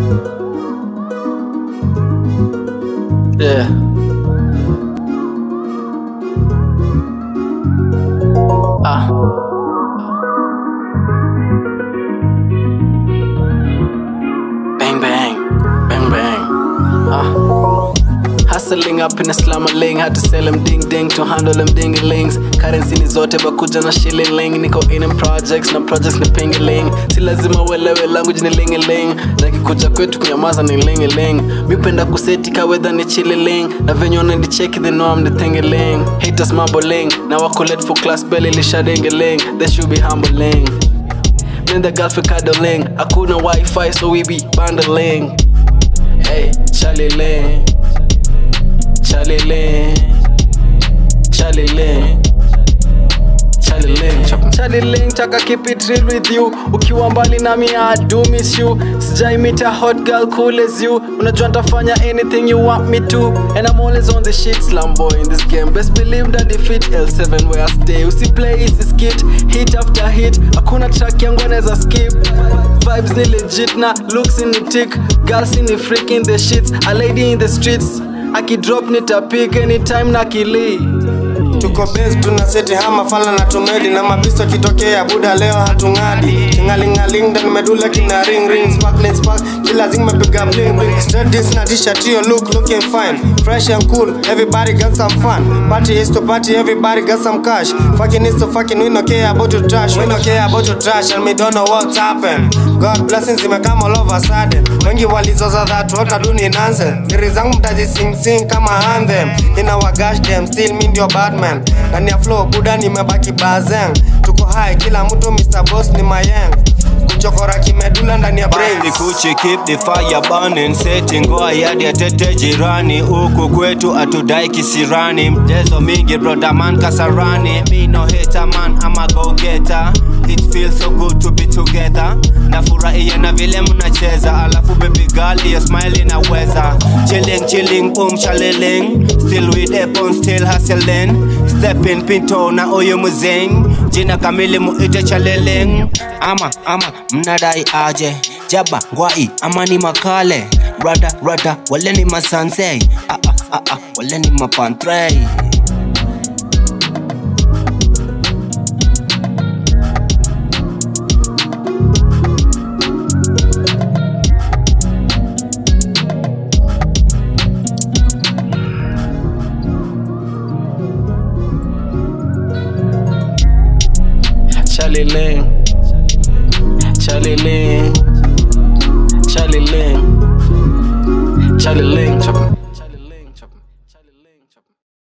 Yeah. Bang bang, bang bang. Hustling up in a slumboy, had to sell them ding ding to handle them dinglings. Currency ni zote bakuja na shilling. Niko in them projects na pingiling. Si lazima welewe language ni lingiling. Nakikuja kwetu kunyamaza ni lingiling. Mipenda kuseti kawedha ni chilling. Na venye wananicheki they know I'm the thingiling. Haters marbling, na wako late for class belly lisha dingiling. They should be humbling. Me and the girl for cuddling. Hakuna Wi-Fi so we be bundling. Hey, Charlyling, Charlyling, Charlyling, Charlyling, Charlyling, taka keep it real with you. Ukiwa mbali nami I do miss you. Sijai meet a hot girl cool as you. Unajua nitafanya anything you want me to. And I'm always on the shit, Slumboy in this game. Best believe that defeat L7 where I stay. Usi play is skit, hit after hit. Hakuna track yangu anaweza skip. Vibes ni legit na looks in the tick. Girls in the freak in the shits. A lady in the streets. Aki drop nitapik anytime na kili. Tuko base tunaseti hama fala na tumedi. Na mabisto kitokea buda leo hatungadi. Tingalingaling dan medula kina ring ring. Sparkling spark kila zing mepiga bling bling. Straight this na t-shirt yo looking fine. Fresh and cool, everybody got some fun. Party is to party, everybody got some cash. Fucking is to fucking, we no care about your trash. We no care about your trash and we don't know what's happened. God blessings imekam all of a sudden. Wengi walizoza that what I do ni nonsense. Nirizangu mtaji sing kama anthem. In our gosh them still mean your bad man. Ndani ya flow buda nimebaki bazeng. Tuko high kila mtu Mr. Boss ni mayeng. Kuchokora kimedula ndani ya brains. Ni kuchi keep the fire burning. Setting goa yadi ya tete jirani. Huku kwetu atudai kisirani. Mjezo mingi brother man kasarani. Me no hater man, I'm a go getter. It feels so good to be together. Nafurahia na vile mnacheza. Alafu baby girl you smile inaweza. Chilling Charlyling. Still with Epon still hustling. Steppin Pinto na oyo muzeng. Jina kamili muite Charlyling. Ama mnadai aje. Jaba ngwai ama ni makale. Rada wale ni masansei. Wale ni mapantrei. Charlyling, Charlyling, Charlyling, Charlyling,